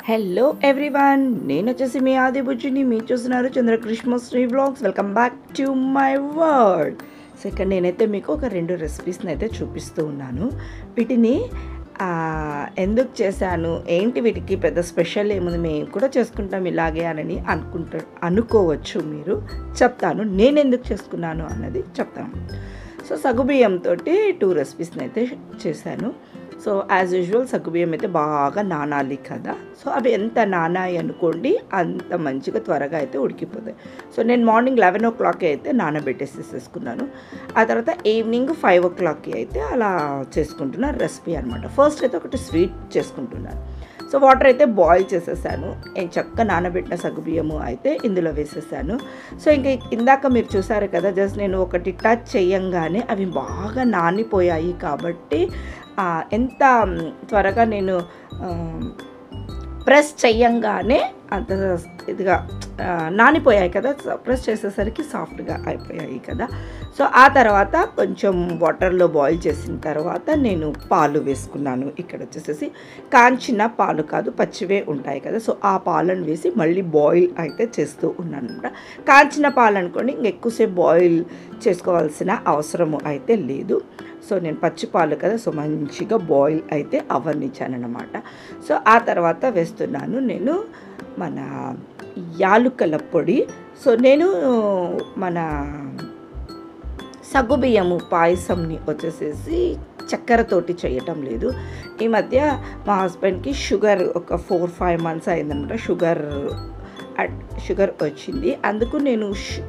Hello everyone, నేను వచ్చేసి మీ ఆది బుజ్జిని. మీరు చూస్తున్నారు Chandrakrishnasri vlogs. Welcome back to my world. So ఇక్కడ నేనైతే మీకు ఒక 2 రెసిపీస్ని అయితే చూపిస్తూ ఉన్నాను. వీటిని ఎందుకు చేశాను, ఏంటి వీటికి పెద్ద స్పెషల్ ఏముంది, మేము కూడా చేసుకుంటాం ఇలాగే అని అనుకోవచ్చు మీరు. చెప్తాను నేను ఎందుకు చేసుకున్నాను అన్నది చెప్తాను. సో సగ్గుబియ్యంతో 2 రెసిపీస్ని అయితే చేశాను. సో యాజ్ యూజువల్ సగ్గుబియ్యం అయితే బాగా నానాలి కదా. సో అవి ఎంత నానాయి అనుకోండి అంత మంచిగా త్వరగా అయితే ఉడికిపోతాయి. సో నేను మార్నింగ్ 11 o'clock అయితే నానబెట్టేసేసుకున్నాను. ఆ తర్వాత ఈవినింగ్ 5 o'clock అయితే అలా చేసుకుంటున్న రెసిపీ అనమాట. ఫస్ట్ అయితే ఒకటి స్వీట్ చేసుకుంటున్నాను. సో వాటర్ అయితే బాయిల్ చేసేసాను. చక్కగా నానబెట్టిన సగ్గుబియ్యము అయితే ఇందులో వేసేసాను. సో ఇందాక మీరు చూసారు కదా, జస్ట్ నేను ఒకటి టచ్ చేయంగానే అవి బాగా నానిపోయాయి. కాబట్టి ఎంత త్వరగా నేను ప్రెస్ చెయ్యంగానే అంత ఇదిగా నానిపోయాయి కదా. ప్రెస్ చేసేసరికి సాఫ్ట్గా అయిపోయాయి కదా. సో ఆ తర్వాత కొంచెం వాటర్లో బాయిల్ చేసిన తర్వాత నేను పాలు వేసుకున్నాను. ఇక్కడ వచ్చేసేసి కాంచిన పాలు కాదు, పచ్చివే ఉంటాయి కదా. సో ఆ పాలను వేసి మళ్ళీ బాయిల్ అయితే చేస్తూ ఉన్నాను అనమాట. కాంచిన పాలు అనుకోండి, ఇంకెక్కువసేపు బాయిల్ చేసుకోవాల్సిన అవసరము అయితే లేదు. సో నేను పచ్చి పాలు కదా, సో మంచిగా బాయిల్ అయితే అవ్వనిచ్చాను అనమాట. సో ఆ తర్వాత వేస్తున్నాను నేను మన యాలుకల పొడి. సో నేను మన సగ్గుబియ్యము పాయసంని వచ్చేసేసి చక్కెరతోటి చేయటం లేదు. ఈ మధ్య మా హస్బెండ్కి షుగర్ ఒక 4-5 months అయిందనమాట. షుగర్ వచ్చింది. అందుకు నేను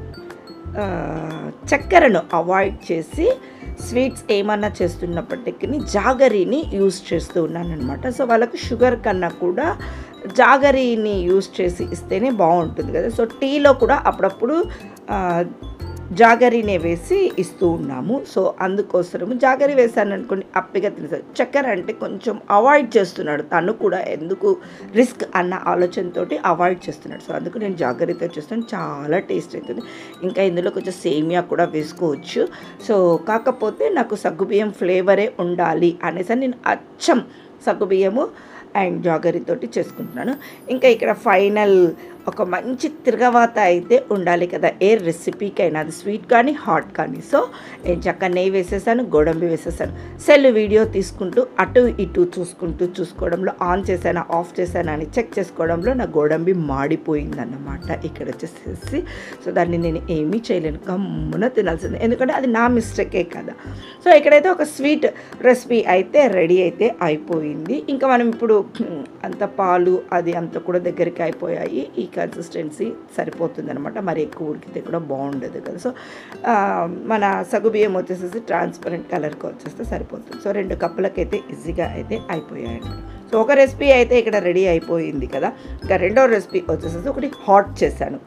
చక్కెరను అవాయిడ్ చేసి స్వీట్స్ ఏమన్నా చేస్తున్నప్పటికీ జాగరీని యూజ్ చేస్తూ ఉన్నాను అనమాట. సో వాళ్ళకు షుగర్ కన్నా కూడా జాగరీని యూజ్ చేసి ఇస్తేనే బాగుంటుంది కదా. సో టీలో కూడా అప్పుడప్పుడు జాగరీనే వేసి ఇస్తూ ఉన్నాము. సో అందుకోసము జాగరీ వేసాను అనుకోండి, అప్పిగా తినేసాడు. చక్కెర అంటే కొంచెం అవాయిడ్ చేస్తున్నాడు తను కూడా, ఎందుకు రిస్క్ అన్న ఆలోచనతో అవాయిడ్ చేస్తున్నాడు. సో అందుకు నేను జాగరీతో చేస్తాను, చాలా టేస్ట్ అవుతుంది. ఇంకా ఇందులో కొంచెం సేమియా కూడా వేసుకోవచ్చు. సో కాకపోతే నాకు సగ్గుబియ్యం ఫ్లేవరే ఉండాలి అనేసి నేను అచ్చం సగ్గుబియ్యము అండ్ జాగరీతోటి చేసుకుంటున్నాను. ఇంకా ఇక్కడ ఫైనల్ ఒక మంచి తిరగవాత అయితే ఉండాలి కదా ఏ రెసిపీకైనా, అది స్వీట్ కానీ హాట్ కానీ. సో నేను చక్కగా నెయ్యి వేసేసాను, గోడంబి వేసేసాను. సెల్ వీడియో తీసుకుంటూ అటు ఇటు చూసుకోవడంలో ఆన్ చేశాను ఆఫ్ చేశాను అని చెక్ చేసుకోవడంలో నా గోడంబి మాడిపోయిందన్నమాట ఇక్కడ వచ్చేసేసి. సో దాన్ని నేను ఏమీ చేయలేను, గమ్మున తినాల్సింది, ఎందుకంటే అది నా మిస్టేకే కదా. సో ఇక్కడైతే ఒక స్వీట్ రెసిపీ అయితే రెడీ అయితే అయిపోయింది. ఇంకా మనం ఇప్పుడు అంత పాలు అది అంత కూడా దగ్గరికి అయిపోయాయి. ఈ కన్సిస్టెన్సీ సరిపోతుంది అనమాట, మరి ఎక్కువ ఉడికితే కూడా బాగుండదు కదా. సో మన సగ్గుబియ్యం వచ్చేసేసి ట్రాన్స్పరెంట్ కలర్కి వచ్చేస్తే సరిపోతుంది. సో 2 కప్పులకైతే ఈజీగా అయితే అయిపోయాయి అనమాట. సో ఒక రెసిపీ అయితే ఇక్కడ రెడీ అయిపోయింది కదా. ఇంకా రెండో రెసిపీ వచ్చేసేసి ఒకటి హాట్ చేశాను.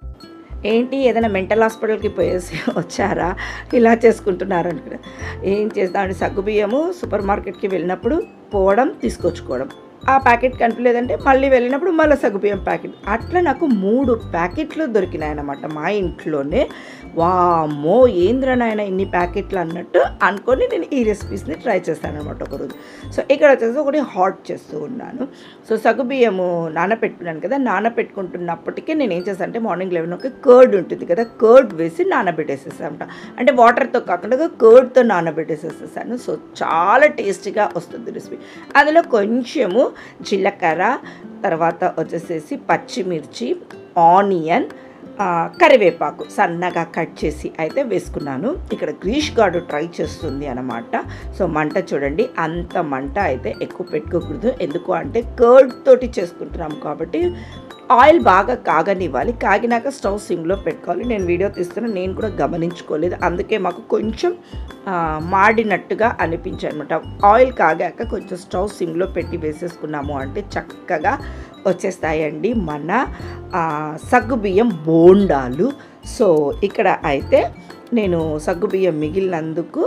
ఏంటి ఏదైనా మెంటల్ హాస్పిటల్కి పోయేసి వచ్చారా, ఇలా చేసుకుంటున్నారు అనుకున్నా. ఏం చేస్తామంటే సగ్గుబియ్యము సూపర్ మార్కెట్కి వెళ్ళినప్పుడు పోవడం, తీసుకొచ్చుకోవడం. ఆ ప్యాకెట్ కనిపించలేదంటే మళ్ళీ వెళ్ళినప్పుడు మళ్ళీ సగ్గుబియ్యం ప్యాకెట్, అట్లా నాకు 3 ప్యాకెట్లు దొరికినాయి అన్నమాట మా ఇంట్లోనే. వామ్మో ఏంద్రనాయన ఇన్ని ప్యాకెట్లు అన్నట్టు అనుకొని నేను ఈ రెసిపీస్ని ట్రై చేస్తాను అనమాట ఒకరోజు. సో ఇక్కడ వచ్చేసి ఒకటి హాట్ చేస్తూ ఉన్నాను. సో సగ్గుబియ్యము నానబెట్టుకున్నాను కదా, నానబెట్టుకుంటున్నప్పటికీ నేను ఏం చేస్తాను అంటే మార్నింగ్ 11 కర్డ్ ఉంటుంది కదా, కర్డ్ వేసి నానబెట్టేసేసాను. అంటే వాటర్తో కాకుండా కర్డ్తో నానబెట్టేసేసాను. సో చాలా టేస్టీగా వస్తుంది రెసిపీ. అందులో కొంచెము జీలకర్ర, తర్వాత వచ్చేసేసి పచ్చిమిర్చి, ఆనియన్, కరివేపాకు సన్నగా కట్ చేసి అయితే వేసుకున్నాను. ఇక్కడ గ్రీష్ గార్డు ట్రై చేస్తుంది అనమాట. సో మంట చూడండి, అంత మంట అయితే ఎక్కువ పెట్టుకోకూడదు, ఎందుకు అంటే కర్డ్ తోటి చేసుకుంటున్నాం కాబట్టి ఆయిల్ బాగా కాగనివ్వాలి. కాగినాక స్టవ్ సిమ్లో పెట్టుకోవాలి. నేను వీడియో తీస్తున్నా, నేను కూడా గమనించుకోలేదు, అందుకే మాకు కొంచెం మాడినట్టుగా అనిపించాయి అనమాట. ఆయిల్ కాగాక కొంచెం స్టవ్ సిమ్లో పెట్టి వేసేసుకున్నాము అంటే చక్కగా వచ్చేస్తాయండి మన సగ్గుబియ్యం బోండాలు. సో ఇక్కడ అయితే నేను సగ్గుబియ్యం మిగిలినందుకు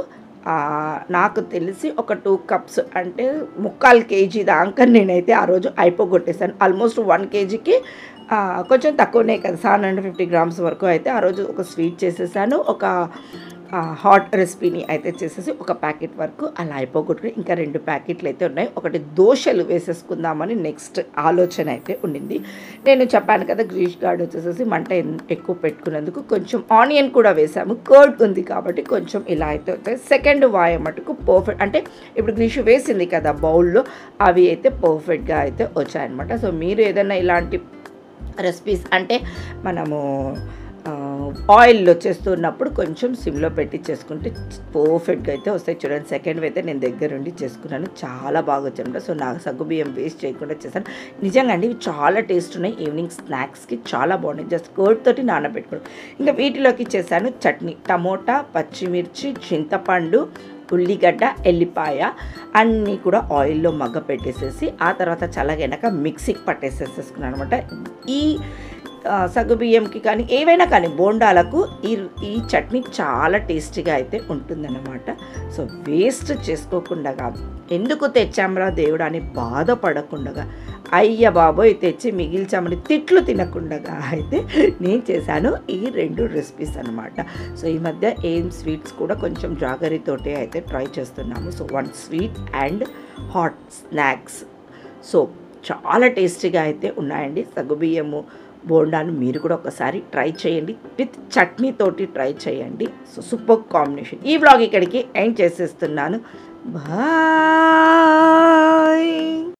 నాకు తెలిసి ఒక 2 cups అంటే 3/4 kg దాకా నేనైతే ఆ రోజు అయిపోగొట్టేసాను. ఆల్మోస్ట్ 1 kgకి కొంచెం తక్కువనే కదా, 750 grams వరకు అయితే ఆ రోజు ఒక స్వీట్ చేసేసాను. ఒక హాట్ రెసిపీని అయితే చేసేసి ఒక ప్యాకెట్ వరకు అలా అయిపోగొట్టుకుని ఇంకా 2 ప్యాకెట్లు అయితే ఉన్నాయి. ఒకటి దోశలు వేసేసుకుందామని నెక్స్ట్ ఆలోచన అయితే ఉండింది. నేను చెప్పాను కదా గ్రీష్ గార్డ్ వచ్చేసేసి మంట ఎక్కువ పెట్టుకున్నందుకు కొంచెం ఆనియన్ కూడా వేసాము. కర్డ్ ఉంది కాబట్టి కొంచెం ఇలా అయితే అవుతాయి. సెకండ్ వాయ మటుకు పర్ఫెక్ట్, అంటే ఇప్పుడు గ్రీష్ వేసింది కదా బౌల్లో, అవి అయితే పర్ఫెక్ట్గా అయితే వచ్చాయన్నమాట. సో మీరు ఏదైనా ఇలాంటి రెసిపీస్ అంటే మనము ఆయిల్లో చేస్తున్నప్పుడు కొంచెం సిమ్లో పెట్టి చేసుకుంటే పర్ఫెక్ట్గా అయితే వస్తాయి. చూడండి, సెకండ్ అయితే నేను దగ్గరుండి చేసుకున్నాను, చాలా బాగా వచ్చాను. సో నాకు సగ్గుబియ్యం వేస్ట్ చేయకుండా చేశాను. నిజంగా అండి ఇవి చాలా టేస్ట్ ఉన్నాయి. ఈవినింగ్ స్నాక్స్కి చాలా బాగున్నాయి. జస్ట్ కర్డ్ తోటి నానబెట్టుకోవడం. ఇంకా వీటిలోకి చేశాను చట్నీ, టమోటా, పచ్చిమిర్చి, చింతపండు, ఉల్లిగడ్డ, ఎల్లిపాయ అన్నీ కూడా ఆయిల్లో మగ్గ పెట్టేసేసి ఆ తర్వాత చల్లగైనాక మిక్సీకి పట్టేసేసుకున్నాను అనమాట. ఈ సగ్గుబియ్యంకి కానీ ఏవైనా కానీ బోండాలకు ఈ చట్నీ చాలా టేస్టీగా అయితే ఉంటుందన్నమాట. సో వేస్ట్ చేసుకోకుండా, ఎందుకు తెచ్చామరా దేవుడు అని బాధపడకుండా, అయ్య బాబోయ్ తెచ్చి మిగిల్చామని తిట్లు తినకుండా అయితే నేను చేశాను ఈ 2 రెసిపీస్ అనమాట. సో ఈ మధ్య ఏం స్వీట్స్ కూడా కొంచెం జాగరితోటే అయితే ట్రై చేస్తున్నాము. So 1 sweet and hot snacks. So చాలా టేస్టీగా అయితే ఉన్నాయండి సగ్గుబియ్యము బోండాను. మీరు కూడా ఒకసారి ట్రై చేయండి, విత్ చట్నీ తోటి ట్రై చేయండి. So super combination. ఈ వ్లాగ్ ఇక్కడికి ఎండ్ చేసేస్తున్నాను. బాయ్.